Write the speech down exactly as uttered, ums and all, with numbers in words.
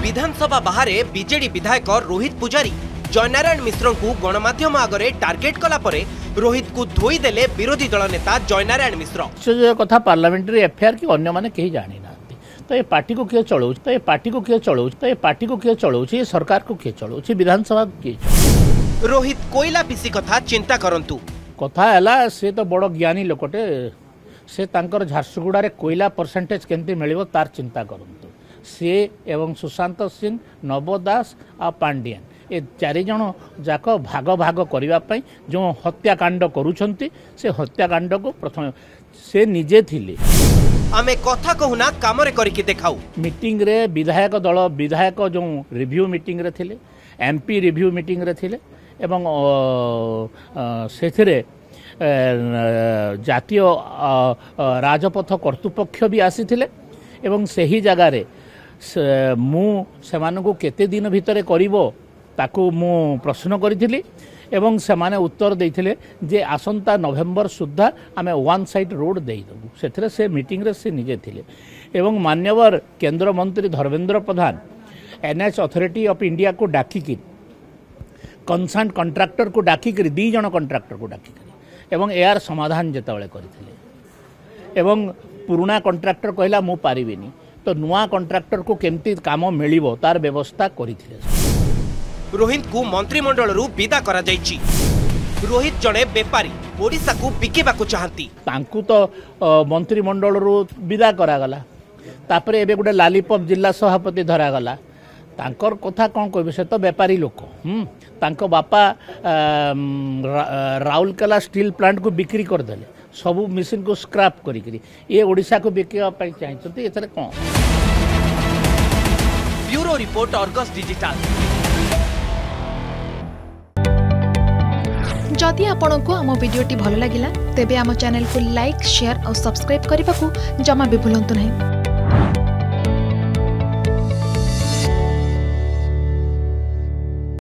विधानसभा बाहर बीजेडी विधायक रोहित पुजारी जयनारायण मिश्र को गणमाध्यम आगे टार्गेट कला परे रोहित को धोई देले विरोधी दल नेता जयनारायण मिश्र। से कथा पार्लियामेंट्री एफआईआर कि अन्य माने कहीं जानी ना तो ये पार्टी को किए चलाऊ तो ये पार्टी को किए चलाऊ तो ये पार्टी को किए चलाऊ ये सरकार को किए चलाऊ विधानसभा किए। रोहित कोयला पीसी कथा चिंता करंतु कथा है से तो बड़ ज्ञानी लोकटे से तांकर झारसुगुड़ा रे कोयला परसेंटेज केमती मिलिबो तार चिंता करंतु से एवं सुशांत सिंह नव दास आ पांडियन ए चारि जण जाक भाग भाग करने जो हत्याकांड करुछंती से हत्याकांड को प्रथम से निजे थिले। आमे कथा कहूना काम रे करिके देखाऊ। मीटिंग रे विधायक दल विधायक जो रिव्यू मीटिंग रे थिले एमपी रिव्यू मीटिंग रे थिले एवं सेथिरे जातीय राजपथ कर्तृपक्ष भी आसीथिले एवं सही जगार मु सेमानकु केते दिन भितरे करिवो ताकू मु प्रश्न करी एवं सेमाने उत्तर देइथिले जे आसंता नवेम्बर सुद्धा आमे वन साइड रोड देइदबु सेथरे से मीटिंग रे से निजे थिले एवं मान्यवर केंद्र मंत्री Dharmendra Pradhan NH authority of India को डाकिकी कंसर्न कॉन्ट्रैक्टर को डाकिकी दी जण कॉन्ट्रैक्टर को डाकिकी एवं यार समाधान जेतबेले करथिले एवं पुराना कॉन्ट्रैक्टर कहला मु पारिबिनी तो नुआ कॉन्ट्रैक्टर को केमती काम मिलिबो तार व्यवस्था करिथिले। रोहित को मंत्रिमंडल रु विदा करा जायछि। रोहित जड़े बेपारी ओडिशा को बिकेबा को चाहती तांकु तो मंत्रिमंडल रु विदा करा गला तापरे एबे गुडे लालीपप जिला सभापति धरा गला तांकर कथा कौन कहबे से तो बेपारी लोक हम तांको बापा राउरकेला स्टील प्लांट को बिक्री कर देले सबु मशीन को स्क्रैप करी करी ये ओडिशा को बिकेबा पई चाहछथि एथरे कोन। Bureau report Argus digital. जदि आपंक आम भिडी भल लगा तेब आम चैनल को लाइक शेयर और सब्सक्राइब करने को जमा भी भूलु नहीं।